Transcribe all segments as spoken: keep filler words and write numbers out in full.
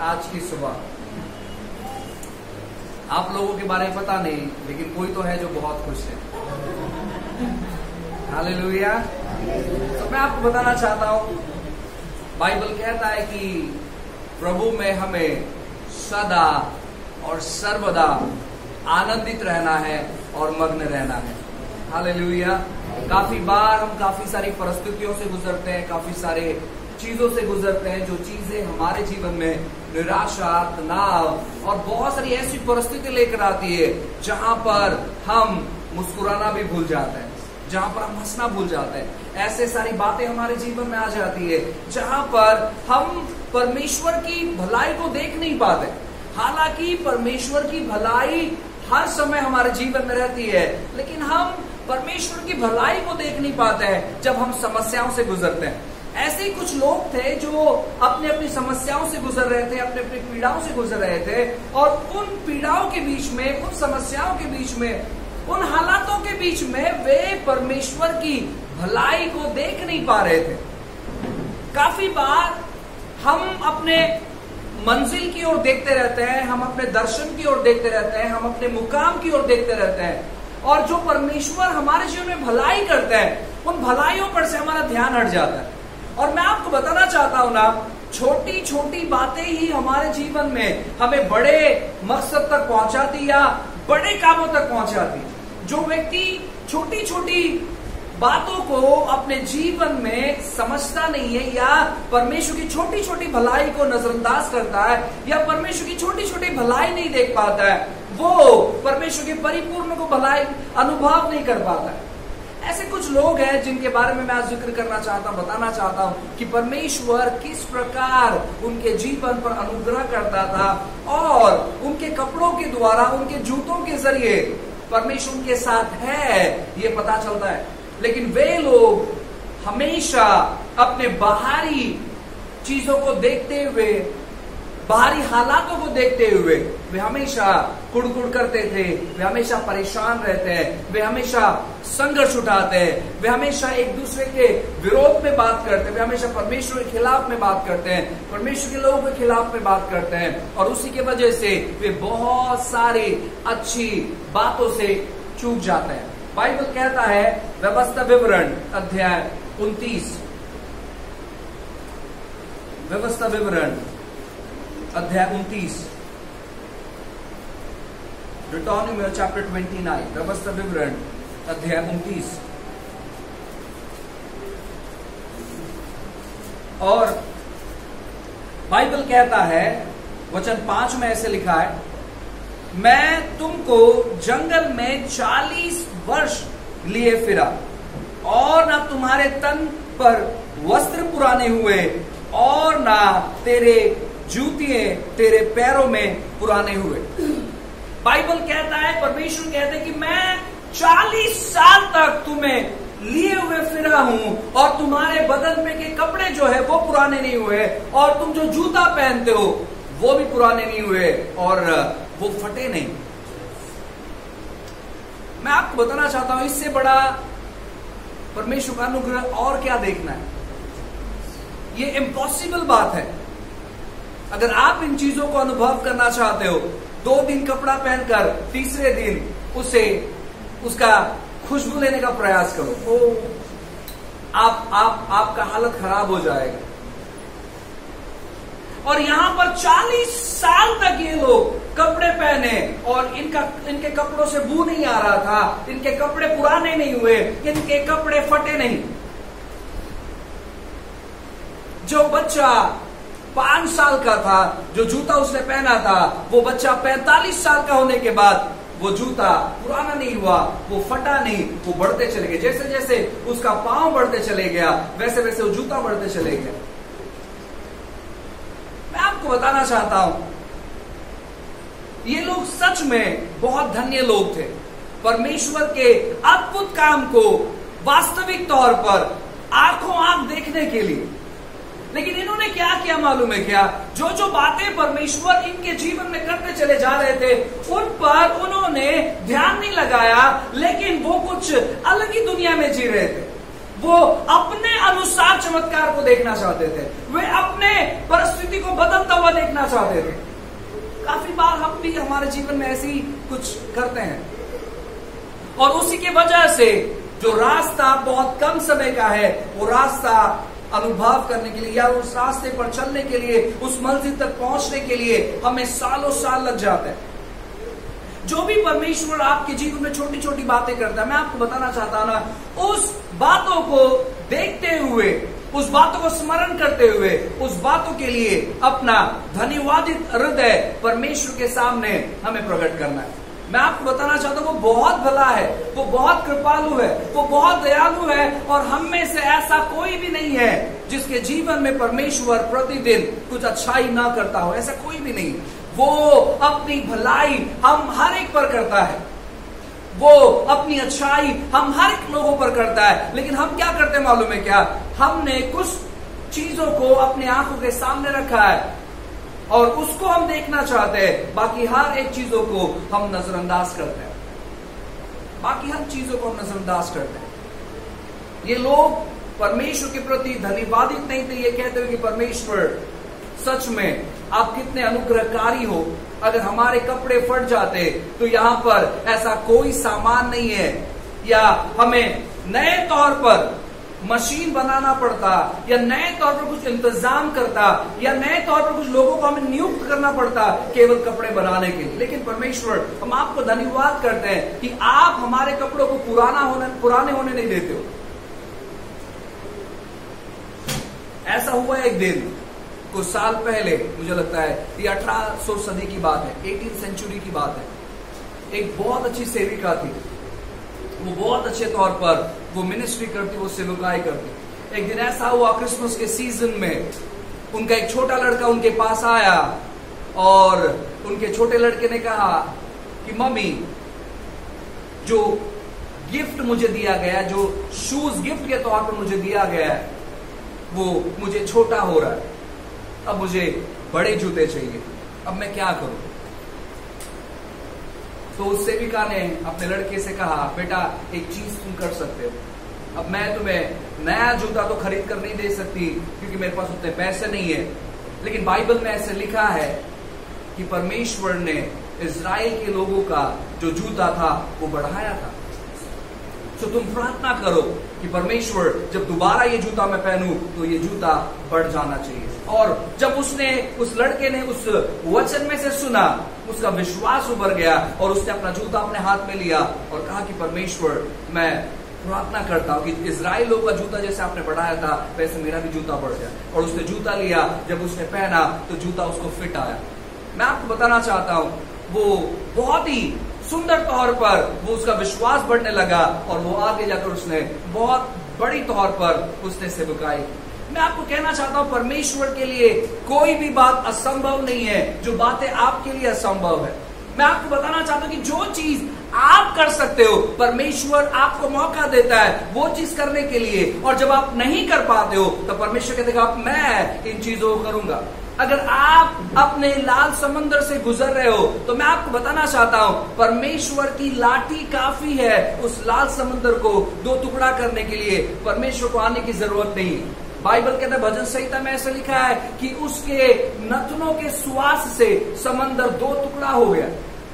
आज की सुबह आप लोगों के बारे में पता नहीं, लेकिन कोई तो है जो बहुत खुश है। हालेलुया। तो मैं आपको बताना चाहता हूं, बाइबल कहता है कि प्रभु में हमें सदा और सर्वदा आनंदित रहना है और मग्न रहना है। हालेलुया। काफी बार हम काफी सारी परिस्थितियों से गुजरते हैं, काफी सारे चीजों से गुजरते हैं, जो चीजें हमारे जीवन में निराशा, तनाव और बहुत सारी ऐसी परिस्थिति लेकर आती है जहां पर हम मुस्कुराना भी भूल जाते हैं, जहां पर हम हंसना भूल जाते हैं। ऐसे सारी बातें हमारे जीवन में आ जाती है जहां पर हम परमेश्वर की भलाई को देख नहीं पाते। हालांकि परमेश्वर की भलाई हर समय हमारे जीवन में रहती है, लेकिन हम परमेश्वर की भलाई को देख नहीं पाते हैं जब हम समस्याओं से गुजरते हैं। ऐसे ही कुछ लोग थे जो अपनी अपनी समस्याओं से गुजर रहे थे, अपने अपनी पीड़ाओं से गुजर रहे थे, और उन पीड़ाओं के बीच में, उन समस्याओं के बीच में, उन हालातों के बीच में वे परमेश्वर की भलाई को देख नहीं पा रहे थे। काफी बार हम अपने मंजिल की ओर देखते रहते हैं, हम अपने दर्शन की ओर देखते रहते हैं, हम अपने मुकाम की ओर देखते रहते हैं, और जो परमेश्वर हमारे जीवन में भलाई करते हैं उन भलाइयों पर से हमारा ध्यान हट जाता है। और मैं आपको बताना चाहता हूं ना, छोटी छोटी बातें ही हमारे जीवन में हमें बड़े मकसद तक पहुंचाती या बड़े कामों तक पहुंचाती। जो व्यक्ति छोटी छोटी बातों को अपने जीवन में समझता नहीं है, या परमेश्वर की छोटी छोटी भलाई को नजरअंदाज करता है, या परमेश्वर की छोटी छोटी भलाई नहीं देख पाता है, वो परमेश्वर की परिपूर्ण को भलाई अनुभव नहीं कर पाता है। ऐसे कुछ लोग हैं जिनके बारे में मैं आज जिक्र करना चाहता हूं, बताना चाहता हूं कि परमेश्वर किस प्रकार उनके जीवन पर अनुग्रह करता था, और उनके कपड़ों के द्वारा, उनके जूतों के जरिए परमेश्वर उनके साथ है, ये पता चलता है। लेकिन वे लोग हमेशा अपने बाहरी चीजों को देखते हुए, बाहरी हालातों को देखते हुए वे हमेशा कुड़कुड़ करते थे, वे हमेशा परेशान रहते हैं, वे हमेशा संघर्ष उठाते हैं, वे हमेशा एक दूसरे के विरोध में बात करते हैं, वे हमेशा परमेश्वर के खिलाफ में बात करते हैं, परमेश्वर के लोगों के खिलाफ में बात करते हैं, और उसी की वजह से वे बहुत सारी अच्छी बातों से चूक जाते हैं। बाइबल कहता है, व्यवस्था विवरण अध्याय उनतीस, व्यवस्था विवरण अध्याय उनतीस, डिटरोनोमी चैप्टर उनतीस, व्यवस्था विवरण अध्याय उनतीस। और बाइबल कहता है, वचन पांच में ऐसे लिखा है, मैं तुमको जंगल में चालीस वर्ष लिए फिरा, और ना तुम्हारे तन पर वस्त्र पुराने हुए, और ना तेरे जूतियां तेरे पैरों में पुराने हुए। बाइबल कहता है, परमेश्वर कहते हैं कि मैं चालीस साल तक तुम्हें लिए हुए फिरा हूं, और तुम्हारे बदन में के कपड़े जो है वो पुराने नहीं हुए, और तुम जो जूता पहनते हो वो भी पुराने नहीं हुए, और वो फटे नहीं। मैं आपको बताना चाहता हूं, इससे बड़ा परमेश्वर का अनुग्रह और क्या देखना है। ये इम्पॉसिबल बात है। अगर आप इन चीजों को अनुभव करना चाहते हो, दो दिन कपड़ा पहनकर तीसरे दिन उसे उसका खुशबू लेने का प्रयास करो, ओ आप आप आपका हालत खराब हो जाएगा। और यहां पर चालीस साल तक ये लोग कपड़े पहने, और इनका इनके कपड़ों से बू नहीं आ रहा था, इनके कपड़े पुराने नहीं हुए, इनके कपड़े फटे नहीं। जो बच्चा पांच साल का था, जो जूता उसने पहना था, वो बच्चा पैंतालीस साल का होने के बाद वो जूता पुराना नहीं हुआ, वो फटा नहीं, वो बढ़ते चले गए। जैसे जैसे उसका पांव बढ़ते चले गया, वैसे वैसे वो जूता बढ़ते चले गया। मैं आपको बताना चाहता हूं, ये लोग सच में बहुत धन्य लोग थे, परमेश्वर के अद्भुत काम को वास्तविक तौर पर आंखों आंख देखने के लिए। लेकिन इन्होंने क्या किया मालूम है क्या? जो जो बातें परमेश्वर इनके जीवन में करते चले जा रहे थे, उन पर उन्होंने ध्यान नहीं लगाया, लेकिन वो कुछ अलग ही दुनिया में जी रहे थे। वो अपने अनुसार चमत्कार को देखना चाहते थे, वे अपने परिस्थिति को बदलता हुआ देखना चाहते थे। काफी बार हम भी हमारे जीवन में ऐसे ही कुछ करते हैं, और उसी की वजह से जो रास्ता बहुत कम समय का है, वो रास्ता अनुभव करने के लिए या उस रास्ते पर चलने के लिए, उस मंजिल तक पहुंचने के लिए हमें सालों साल लग जाते हैं। जो भी परमेश्वर आपके जीवन में छोटी छोटी बातें करता है, मैं आपको बताना चाहता हूं ना, उस बातों को देखते हुए, उस बातों को स्मरण करते हुए, उस बातों के लिए अपना धन्यवादित हृदय परमेश्वर के सामने हमें प्रकट करना है। मैं आपको बताना चाहता हूं, वो बहुत भला है, वो बहुत कृपालु है, वो बहुत दयालु है, और हम में से ऐसा कोई भी नहीं है जिसके जीवन में परमेश्वर प्रतिदिन कुछ अच्छाई ना करता हो। ऐसा कोई भी नहीं। वो अपनी भलाई हम हर एक पर करता है, वो अपनी अच्छाई हम हर एक लोगों पर करता है। लेकिन हम क्या करते हैं मालूम है क्या? हमने कुछ चीजों को अपनी आंखों के सामने रखा है और उसको हम देखना चाहते हैं, बाकी हर एक चीजों को हम नजरअंदाज करते हैं, बाकी हर चीजों को हम नजरअंदाज करते हैं। ये लोग परमेश्वर के प्रति धन्यवादित नहीं थे। ये कहते हुए कि परमेश्वर सच में आप कितने अनुग्रहकारी हो। अगर हमारे कपड़े फट जाते तो यहां पर ऐसा कोई सामान नहीं है, या हमें नए तौर पर मशीन बनाना पड़ता, या नए तौर पर कुछ इंतजाम करता, या नए तौर पर कुछ लोगों को हमें नियुक्त करना पड़ता केवल कपड़े बनाने के लिए। लेकिन परमेश्वर, हम आपको धन्यवाद करते हैं कि आप हमारे कपड़ों को पुराना होने पुराने होने नहीं देते हो। ऐसा हुआ एक दिन कुछ साल पहले, मुझे लगता है ये अठारह सौ सदी की बात है, अठारहवीं सेंचुरी की बात है। एक बहुत अच्छी सेविका थी, वो बहुत अच्छे तौर पर वो मिनिस्ट्री करती, वो सेवकाई करती। एक दिन ऐसा हुआ, क्रिसमस के सीजन में उनका एक छोटा लड़का उनके पास आया और उनके छोटे लड़के ने कहा कि मम्मी, जो गिफ्ट मुझे दिया गया, जो शूज गिफ्ट के तौर पर मुझे दिया गया है, वो मुझे छोटा हो रहा है, अब मुझे बड़े जूते चाहिए, अब मैं क्या करूं? तो उस सेविका ने अपने लड़के से कहा, बेटा एक चीज तुम कर सकते हो, अब मैं तुम्हें नया जूता तो खरीद कर नहीं दे सकती क्योंकि मेरे पास उतने पैसे नहीं है, लेकिन बाइबल में ऐसे लिखा है कि परमेश्वर ने इजराइल के लोगों का जो जूता था वो बढ़ाया था। तो तुम प्रार्थना करो कि परमेश्वर, जब दोबारा ये जूता मैं पहनूं तो ये जूता बढ़ जाना चाहिए। और जब उसने, उस लड़के ने उस वचन में से सुना, उसका विश्वास उभर गया और उसने अपना जूता अपने हाथ में लिया और कहा कि परमेश्वर, मैं प्रार्थना करता हूं कि इजराइल का जूता जैसे आपने बढ़ाया था वैसे मेरा भी जूता बढ़ जाए। और उसने जूता लिया, जब उसने पहना तो जूता उसको फिट आया। मैं आपको बताना चाहता हूं, वो बहुत ही सुंदर तौर पर वो उसका विश्वास बढ़ने लगा और वो आगे जाकर उसने बहुत बड़ी तौर पर उसने सेवकाई। मैं आपको कहना चाहता हूं, परमेश्वर के लिए कोई भी बात असंभव नहीं है, जो बातें आपके लिए असंभव है। मैं आपको बताना चाहता हूं कि जो चीज आप कर सकते हो, परमेश्वर आपको मौका देता है वो चीज करने के लिए, और जब आप नहीं कर पाते हो तो परमेश्वर कहते हैं मैं इन चीजों को करूंगा। अगर आप अपने लाल समंदर से गुजर रहे हो तो मैं आपको बताना चाहता हूं, परमेश्वर की लाठी काफी है उस लाल समंदर को दो टुकड़ा करने के लिए। परमेश्वर को आने की जरूरत नहीं। बाइबल कहता है, भजन संहिता में ऐसा लिखा है कि उसके नथनों के श्वास से समंदर दो टुकड़ा हो गया।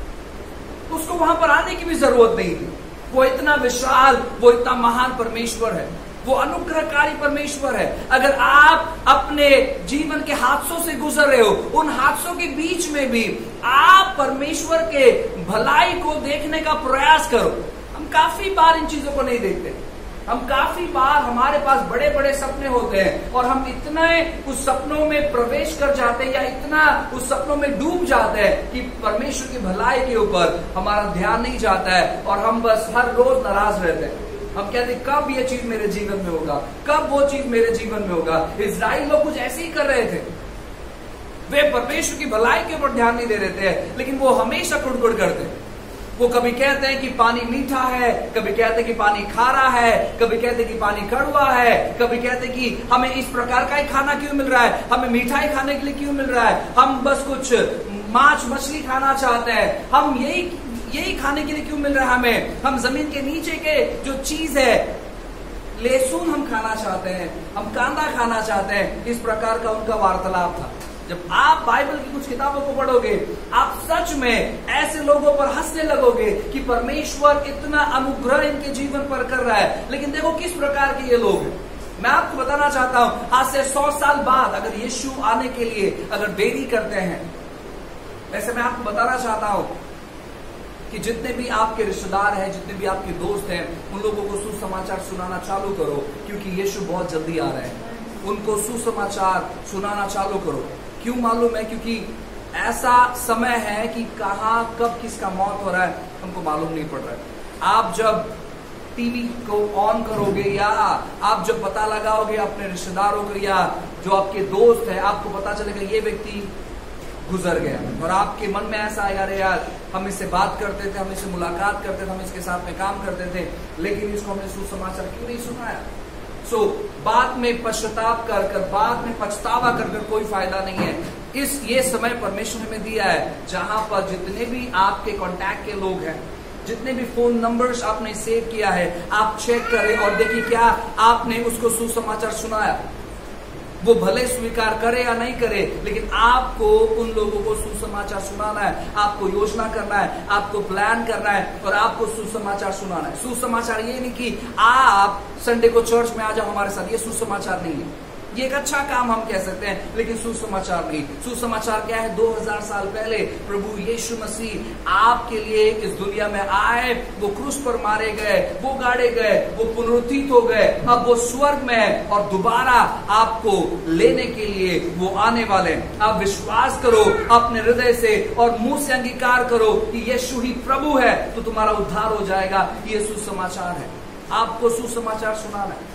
उसको वहां पर आने की भी जरूरत नहीं थी। वो इतना विशाल, वो इतना महान परमेश्वर है, वो अनुग्रहकारी परमेश्वर है। अगर आप अपने जीवन के हादसों से गुजर रहे हो, उन हादसों के बीच में भी आप परमेश्वर के भलाई को देखने का प्रयास करो। हम काफी बार इन चीजों को नहीं देखते। हम काफी बार, हमारे पास बड़े बड़े सपने होते हैं और हम इतने उस सपनों में प्रवेश कर जाते हैं या इतना उस सपनों में डूब जाते हैं कि परमेश्वर की भलाई के ऊपर हमारा ध्यान नहीं जाता है और हम बस हर रोज नाराज रहते हैं। हम कहते हैं कब ये चीज मेरे जीवन में होगा, कब वो चीज मेरे जीवन में होगा। इजराइल लोग कुछ ऐसे ही कर रहे थे, वे परमेश्वर की भलाई के ऊपर ध्यान नहीं दे रहे थे, लेकिन वो हमेशा कुड़कुड़ करते हैं। वो कभी कहते हैं कि पानी मीठा है, कभी कहते हैं कि पानी खारा है, कभी कहते हैं कि पानी कड़वा है, कभी कहते हैं कि हमें इस प्रकार का ही खाना क्यों मिल रहा है, हमें मिठाई खाने के लिए क्यों मिल रहा है, हम बस कुछ मांस मछली खाना चाहते हैं, हम यही यही खाने के लिए क्यों मिल रहा है हमें, हम जमीन के नीचे के जो चीज है लहसुन हम खाना चाहते हैं, हम कांदा खाना चाहते हैं। इस प्रकार का उनका वार्तालाप था। जब आप बाइबल की कुछ किताबों को पढ़ोगे, आप सच में ऐसे लोगों पर हंसने लगोगे कि परमेश्वर इतना अनुग्रह इनके जीवन पर कर रहा है। लेकिन देखो किस प्रकार के ये लोग हैं। मैं आपको बताना चाहता हूं, आज से सौ साल बाद अगर यीशु आने के लिए अगर देरी करते हैं, वैसे मैं आपको बताना चाहता हूं कि जितने भी आपके रिश्तेदार हैं, जितने भी आपके दोस्त हैं, उन लोगों को सुसमाचार सुनाना चालू करो, क्योंकि यीशु बहुत जल्दी आ रहे हैं। उनको सुसमाचार सुनाना चालू करो। क्यों मालूम है? क्योंकि ऐसा समय है कि कहां कब किसका मौत हो रहा है हमको मालूम नहीं पड़ रहा है। आप जब टीवी को ऑन करोगे या आप जब पता लगाओगे अपने रिश्तेदारों को या जो आपके दोस्त है, आपको पता चलेगा ये व्यक्ति गुजर गया, और आपके मन में ऐसा आया, अरे यार हम इससे बात करते थे, हम इससे मुलाकात करते थे, हम इसके साथ में काम करते थे, लेकिन इसको हमने सुसमाचार क्यों नहीं सुनाया। सो so, बाद में पश्चाताप कर कर बाद में पछतावा कर कर कोई फायदा नहीं है। इस ये समय परमेश्वर ने दिया है जहां पर जितने भी आपके कांटेक्ट के लोग हैं, जितने भी फोन नंबर्स आपने सेव किया है, आप चेक करें और देखिए क्या आपने उसको सुसमाचार सुनाया। वो भले स्वीकार करे या नहीं करे, लेकिन आपको उन लोगों को सुसमाचार सुनाना है। आपको योजना करना है, आपको प्लान करना है और आपको सुसमाचार सुनाना है। सुसमाचार ये नहीं कि आप संडे को चर्च में आ जाओ हमारे साथ, ये सुसमाचार नहीं है। ये एक अच्छा काम हम कह सकते हैं, लेकिन सुसमाचार नहीं। सुसमाचार क्या है? दो हज़ार साल पहले प्रभु यीशु मसीह आपके लिए इस दुनिया में आए, वो क्रूस पर मारे गए, वो गाड़े गए, वो पुनरुत्थित हो गए, अब वो स्वर्ग में है और दोबारा आपको लेने के लिए वो आने वाले हैं। आप विश्वास करो अपने हृदय से और मुंह से अंगीकार करो कि यीशु ही प्रभु है, तो तुम्हारा उद्धार हो जाएगा। ये सुसमाचार है। आपको सुसमाचार सुनाना है,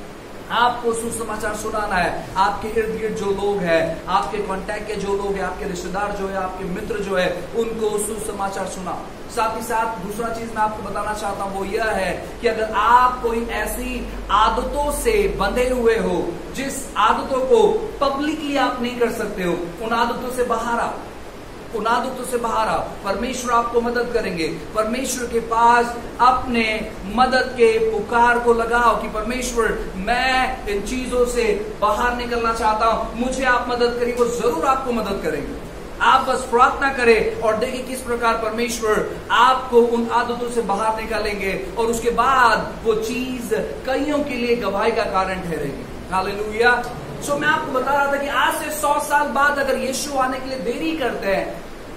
आपको सुसमाचार सुनाना है। आपके इर्द गिर्द जो लोग हैं, आपके कांटेक्ट के जो लोग हैं, आपके रिश्तेदार जो है, आपके मित्र जो है, उनको सुसमाचार सुनाओ। साथ ही साथ दूसरा चीज मैं आपको बताना चाहता हूं वो यह है कि अगर आप कोई ऐसी आदतों से बंधे हुए हो जिस आदतों को पब्लिकली आप नहीं कर सकते हो, उन आदतों से बाहर आओ, उन आदतों से बाहर आओ। परमेश्वर आपको मदद करेंगे। परमेश्वर के पास अपने मदद के पुकार को लगाओ कि परमेश्वर मैं इन चीजों से बाहर निकलना चाहता हूं, मुझे आप मदद करिए। वो जरूर आपको मदद करेंगे। आप बस प्रार्थना करें और देखिए किस प्रकार परमेश्वर आपको उन आदतों से बाहर निकालेंगे और उसके बाद वो चीज कईयों के लिए गवाही का कारण ठहरेगी। हालेलुया। सो मैं आपको बता रहा था कि आज से सौ साल बाद अगर यीशु आने के लिए देरी करते हैं,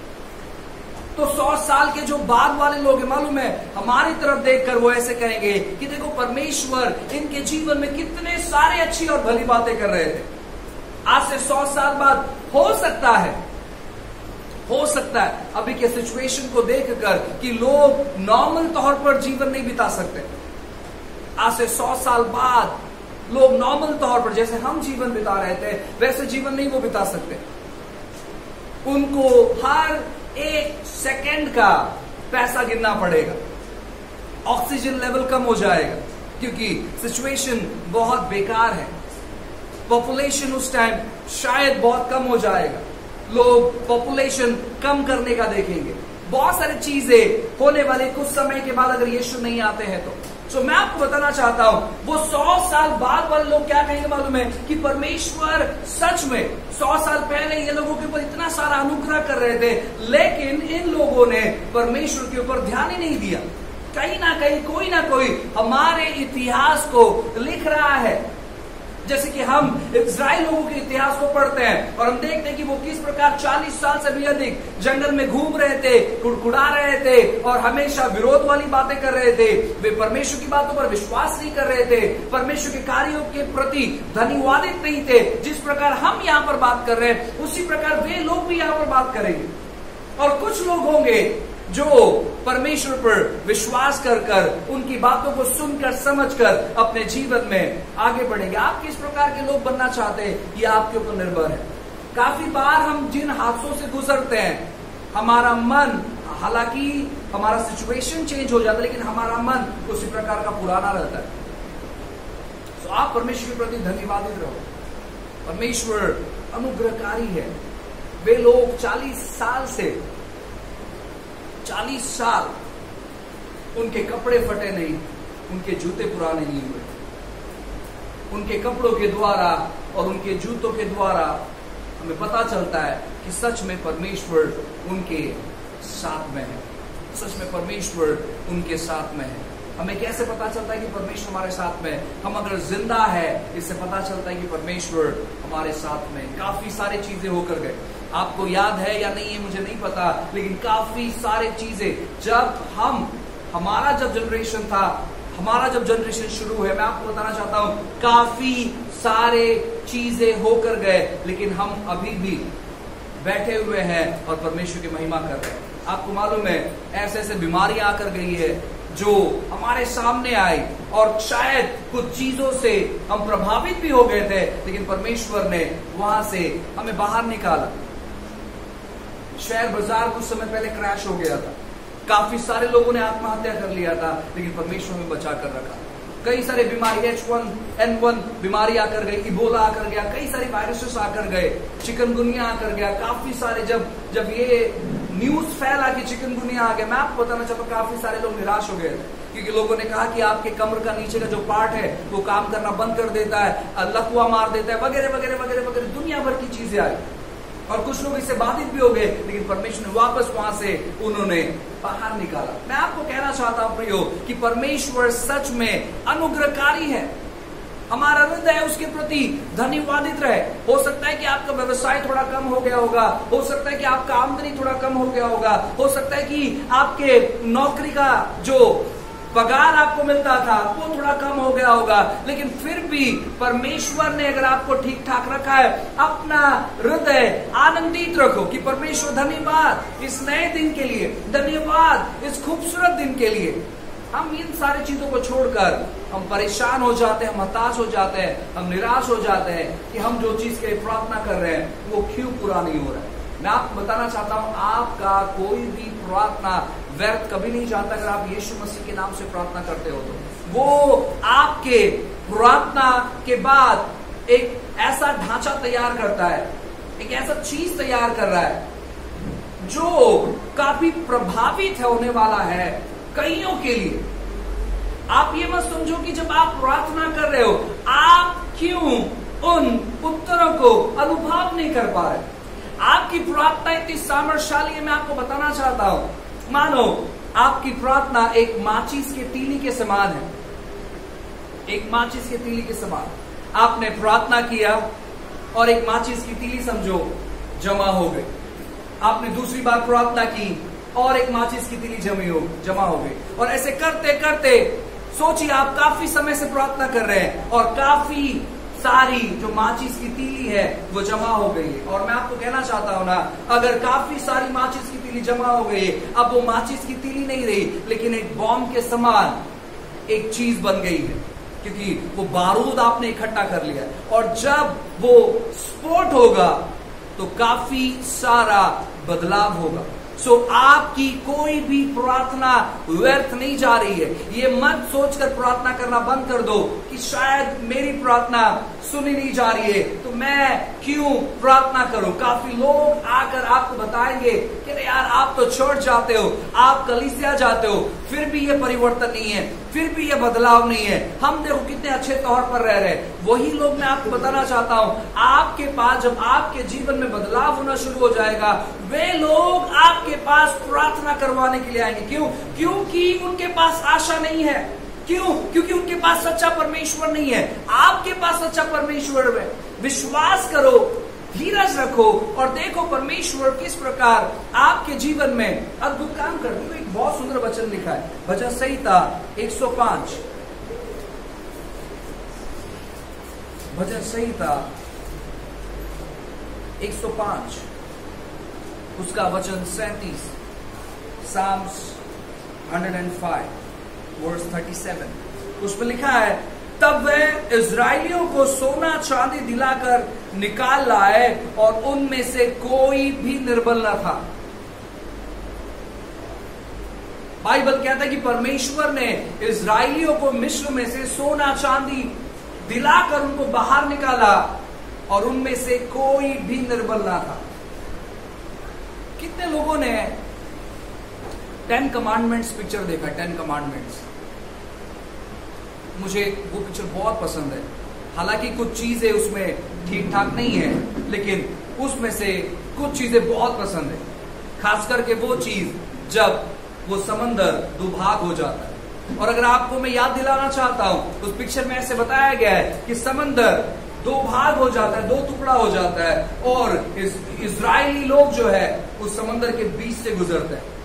तो सौ साल के जो बाद वाले लोग हैं, मालूम है, हमारी तरफ देखकर वो ऐसे कहेंगे कि देखो परमेश्वर इनके जीवन में कितने सारे अच्छी और भली बातें कर रहे थे। आज से सौ साल बाद हो सकता है हो सकता है अभी के सिचुएशन को देखकर कि लोग नॉर्मल तौर पर जीवन नहीं बिता सकते। आज से सौ साल बाद लोग नॉर्मल तौर पर जैसे हम जीवन बिता रहे थे वैसे जीवन नहीं वो बिता सकते। उनको हर एक सेकंड का पैसा गिनना पड़ेगा, ऑक्सीजन लेवल कम हो जाएगा क्योंकि सिचुएशन बहुत बेकार है। पॉपुलेशन उस टाइम शायद बहुत कम हो जाएगा, लोग पॉपुलेशन कम करने का देखेंगे, बहुत सारी चीजें होने वाली कुछ समय के बाद अगर यीशु नहीं आते हैं तो। सो so, मैं आपको बताना चाहता हूं वो सौ साल बाद वाले लोग क्या कहेंगे मालूम है कि परमेश्वर सच में सौ साल पहले ये लोगों के ऊपर इतना सारा अनुग्रह कर रहे थे, लेकिन इन लोगों ने परमेश्वर के ऊपर ध्यान ही नहीं दिया। कहीं ना कहीं कोई ना कोई हमारे इतिहास को लिख रहा है। जैसे कि हम इजराइल लोगों के इतिहास को पढ़ते हैं और हम देखते हैं कि वो किस प्रकार चालीस साल से भी अधिक जंगल में घूम रहे थे, कुड़कुड़ा रहे थे और हमेशा विरोध वाली बातें कर रहे थे। वे परमेश्वर की बातों पर विश्वास नहीं कर रहे थे, परमेश्वर के कार्यों के प्रति धन्यवादित नहीं थे। जिस प्रकार हम यहाँ पर बात कर रहे हैं उसी प्रकार वे लोग भी यहाँ पर बात करेंगे। और कुछ लोग होंगे जो परमेश्वर पर विश्वास कर कर उनकी बातों को सुनकर समझकर अपने जीवन में आगे बढ़ेंगे। आप किस प्रकार के लोग बनना चाहते हैं ये आपके ऊपर निर्भर है। काफी बार हम जिन हादसों से गुजरते हैं हमारा मन, हालांकि हमारा सिचुएशन चेंज हो जाता है लेकिन हमारा मन उसी प्रकार का पुराना रहता है। तो आप परमेश्वर के प्रति धन्यवादित रहो। परमेश्वर अनुग्रहकारी है। वे लोग चालीस साल से चालीस साल उनके कपड़े फटे नहीं, उनके जूते पुराने नहीं हुए। उनके कपड़ों के द्वारा और उनके जूतों के द्वारा हमें पता चलता है कि सच में परमेश्वर उनके साथ में है। सच में परमेश्वर उनके साथ में है। हमें कैसे पता चलता है कि परमेश्वर हमारे साथ में है? हम अगर जिंदा है, इससे पता चलता है कि परमेश्वर हमारे साथ में। काफी सारी चीजें होकर गए, आपको याद है या नहीं है मुझे नहीं पता, लेकिन काफी सारी चीजें जब हम हमारा जब जनरेशन था, हमारा जब जनरेशन शुरू है, मैं आपको बताना चाहता हूं काफी सारे चीजें होकर गए, लेकिन हम अभी भी बैठे हुए हैं और परमेश्वर की महिमा कर रहे हैं। आपको मालूम है ऐसे ऐसे बीमारियां आकर गई है जो हमारे सामने आई और शायद कुछ चीजों से हम प्रभावित भी हो गए थे, लेकिन परमेश्वर ने वहां से हमें बाहर निकाला। शेयर बाजार कुछ समय पहले क्रैश हो गया था, काफी सारे लोगों ने आत्महत्या कर लिया था, लेकिन परमेश्वर ने बचा कर रखा। कई सारे बीमारी एच वन एन वन बीमारी आकर गई, इबोला आकर गया, कई सारे वायरसेस आकर गए, चिकनगुनिया आकर गया, काफी सारे जब जब ये न्यूज फैला कि चिकनगुनिया आ गया, मैं आपको बताना चाहता हूँ काफी सारे लोग निराश हो गए थे, क्योंकि लोगों ने कहा कि आपके कमर का नीचे का जो पार्ट है वो काम करना बंद कर देता है, लकवा मार देता है, वगैरह वगैरह वगैरह वगैरह दुनिया भर की चीजें आई और कुछ लोग इससे बाधित भी हो गए, लेकिन परमेश्वर ने वापस वहां से उन्होंने बाहर निकाला। मैं आपको कहना चाहता हूं प्रियो कि परमेश्वर सच में अनुग्रहकारी है। हमारा हृदय उसके प्रति धन्यवादित रहे। हो सकता है कि आपका व्यवसाय थोड़ा कम हो गया होगा, हो सकता है कि आपका आमदनी थोड़ा कम हो गया होगा, हो सकता है कि आपके नौकरी का जो पगार आपको मिलता था वो थोड़ा कम हो गया होगा, लेकिन फिर भी परमेश्वर ने अगर आपको ठीक ठाक रखा है, अपना हृदय आनंदित रखो कि परमेश्वर धन्यवाद इस नए दिन के लिए, धन्यवाद इस खूबसूरत दिन के लिए। हम इन सारी चीजों को छोड़कर हम परेशान हो जाते हैं, हम हताश हो जाते हैं, हम निराश हो जाते हैं कि हम जो चीज के लिए प्रार्थना कर रहे हैं वो क्यों पूरा नहीं हो रहा है। मैं आपको बताना चाहता हूं आपका कोई भी प्रार्थना व्यर्थ कभी नहीं जाता। अगर आप यीशु मसीह के नाम से प्रार्थना करते हो तो वो आपके प्रार्थना के बाद एक ऐसा ढांचा तैयार करता है, एक ऐसा चीज तैयार कर रहा है जो काफी प्रभावित होने वाला है कईयों के लिए। आप ये मत समझो कि जब आप प्रार्थना कर रहे हो आप क्यों उन उत्तरों को अनुभव नहीं कर पा रहे। आपकी प्रार्थना इतनी सामर्थ्यशाली है, मैं आपको बताना चाहता हूं। मानो आपकी प्रार्थना एक माचिस के तीली के समान है, एक माचिस के तीली के समान। आपने प्रार्थना किया और एक माचिस की तीली समझो जमा हो गई। आपने दूसरी बार प्रार्थना की और एक माचिस की तीली जमी हो जमा हो गई, और ऐसे करते करते सोचिए आप काफी समय से प्रार्थना कर रहे हैं और काफी सारी जो माचिस की तीली है वो जमा हो गई है। और मैं आपको कहना चाहता हूं ना, अगर काफी सारी माचिस की तीली जमा हो गई, अब वो माचिस की तीली नहीं रही, लेकिन एक बॉम्ब के समान एक चीज बन गई है, क्योंकि वो बारूद आपने इकट्ठा कर लिया। और जब वो स्फोट होगा तो काफी सारा बदलाव होगा। सो so, आपकी कोई भी प्रार्थना व्यर्थ नहीं जा रही है। ये मत सोचकर प्रार्थना करना बंद कर दो कि शायद मेरी प्रार्थना सुनी नहीं जा रही है तो मैं क्यों प्रार्थना करूं। काफी लोग आकर आपको बताएंगे कि यार आप तो चर्च जाते हो, आप कलीसिया जाते हो, फिर भी ये परिवर्तन नहीं है, फिर भी ये बदलाव नहीं है, हम देखो कितने अच्छे तौर पर रह रहे हैं। वही लोग मैं आपको बताना चाहता हूं, आपके पास जब आपके जीवन में बदलाव होना शुरू हो जाएगा, वे लोग आपके पास प्रार्थना करवाने के लिए आएंगे। क्यों? क्योंकि उनके पास आशा नहीं है। क्यों? क्योंकि उनके पास सच्चा परमेश्वर नहीं है। आपके पास सच्चा परमेश्वर है। विश्वास करो, धीरज रखो और देखो परमेश्वर किस प्रकार आपके जीवन में अद्भुत काम करते हैं। एक बहुत सुंदर वचन लिखा है भजन संहिता एक सौ पांच, भजन संहिता एक सौ पांच उसका वचन सैंतीस, साम्स एक सौ पांच वर्स सैंतीस, उसमें लिखा है, तब वह इजराइलियों को सोना चांदी दिलाकर निकाल लाए और उनमें से कोई भी निर्बल न था। बाइबल कहता है कि परमेश्वर ने इजराइलियों को मिस्र में से सोना चांदी दिलाकर उनको बाहर निकाला और उनमें से कोई भी निर्बल न था। कितने लोगों ने टेन कमांडमेंट्स पिक्चर देखा? टेन कमांडमेंट्स, मुझे वो पिक्चर बहुत पसंद है। हालांकि कुछ चीजें उसमें ठीक ठाक नहीं है, लेकिन उसमें से कुछ चीजें बहुत पसंद है। खास करके वो चीज जब वो समंदर दो भाग हो जाता है। और अगर आपको मैं याद दिलाना चाहता हूं, उस पिक्चर में ऐसे बताया गया है कि समंदर दो भाग हो जाता है, दो टुकड़ा हो जाता है, और इस इजरायली लोग जो है उस समंदर के बीच से गुजरते हैं।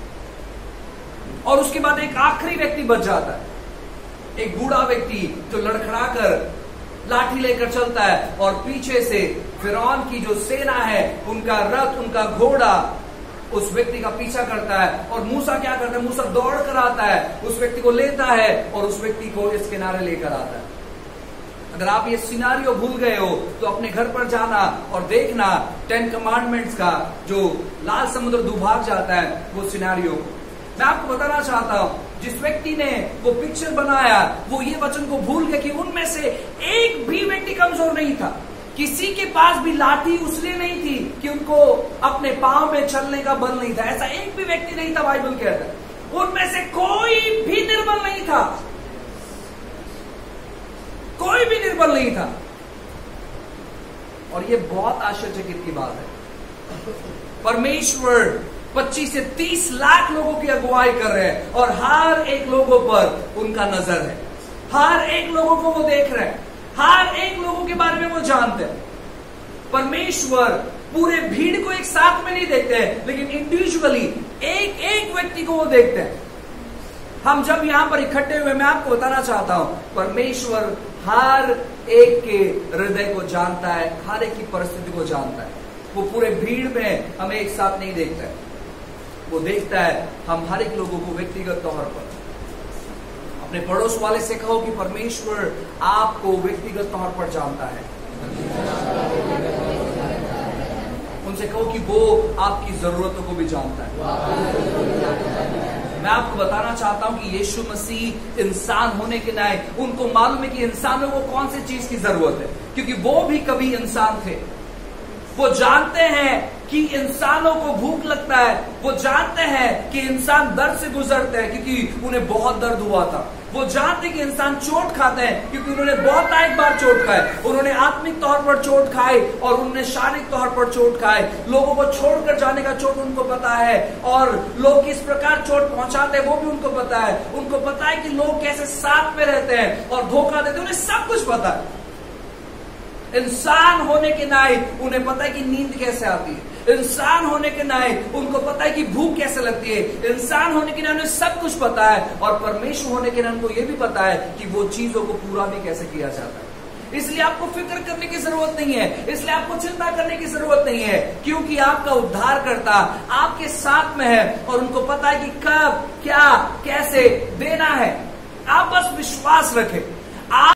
और उसके बाद एक आखिरी व्यक्ति बच जाता है, एक बूढ़ा व्यक्ति जो लड़खड़ा कर लाठी लेकर चलता है, और पीछे से फिरौन की जो सेना है, उनका रथ, उनका घोड़ा उस व्यक्ति का पीछा करता है। और मूसा क्या करता है? मूसा दौड़ कर आता है, उस व्यक्ति को लेता है और उस व्यक्ति को इस किनारे लेकर आता है। अगर आप ये सिनारियो भूल गए हो तो अपने घर पर जाना और देखना टेन कमांडमेंट्स का जो लाल समुद्र दुभाग जाता है वो सिनारियो। मैं आपको बताना चाहता हूं, जिस व्यक्ति ने वो पिक्चर बनाया वो ये वचन को भूल गया कि उनमें से एक भी व्यक्ति कमजोर नहीं था। किसी के पास भी लाठी उसलिए नहीं थी कि उनको अपने पांव में चलने का बल नहीं था। ऐसा एक भी व्यक्ति नहीं था, बाइबल कहता है। उनमें से कोई भी निर्बल नहीं था, कोई भी निर्बल नहीं था। और ये बहुत आश्चर्यचकित की बात है। परमेश्वर पच्चीस से तीस लाख लोगों की अगुवाई कर रहे हैं और हर एक लोगों पर उनका नजर है, हर एक लोगों को वो देख रहे हैं, हर एक लोगों के बारे में वो जानते हैं। परमेश्वर पूरे भीड़ को एक साथ में नहीं देखते हैं, लेकिन इंडिविजुअली एक एक व्यक्ति को वो देखते हैं। हम जब यहां पर इकट्ठे हुए, मैं आपको बताना चाहता हूं, परमेश्वर हर एक के हृदय को जानता है, हर एक की परिस्थिति को जानता है। वो पूरे भीड़ में हमें एक साथ नहीं देखता है, वो देखता है हम हर एक लोगों को व्यक्तिगत तौर पर। अपने पड़ोस वाले से कहो कि परमेश्वर आपको व्यक्तिगत तौर पर जानता है। उनसे कहो कि वो आपकी जरूरतों को भी जानता है। मैं आपको बताना चाहता हूं कि यीशु मसीह इंसान होने के नाते उनको मालूम है कि इंसानों को कौन सी चीज की जरूरत है, क्योंकि वो भी कभी इंसान थे। वो जानते हैं कि इंसानों को भूख लगता है, वो जानते हैं कि इंसान दर्द से गुजरते हैं क्योंकि उन्हें बहुत दर्द हुआ था। वो जानते हैं कि इंसान चोट खाते हैं क्योंकि उन्होंने बहुत एक बार चोट खाए। उन्होंने आत्मिक तौर पर चोट खाई और उन्होंने शारीरिक तौर पर चोट खाए। लोगों को छोड़कर जाने का चोट उनको पता है, और लोग किस प्रकार चोट पहुंचाते हैं वो भी उनको पता है। उनको पता है कि लोग कैसे साथ में रहते हैं और धोखा देते हैं, उन्हें सब कुछ पता है। इंसान होने के नाते उन्हें पता है कि नींद कैसे आती है, इंसान होने के नाते उनको पता है कि भूख कैसे लगती है, इंसान होने के नाते उन्हें सब कुछ पता है। और परमेश्वर होने के नाते उनको यह भी पता है कि वो चीजों को पूरा भी कैसे किया जाता है। इसलिए आपको फिक्र करने की जरूरत नहीं है, इसलिए आपको चिंता करने की जरूरत नहीं है, क्योंकि आपका उद्धारकर्ता आपके साथ में है और उनको पता है कि कब क्या कैसे देना है। आप बस विश्वास रखें। आप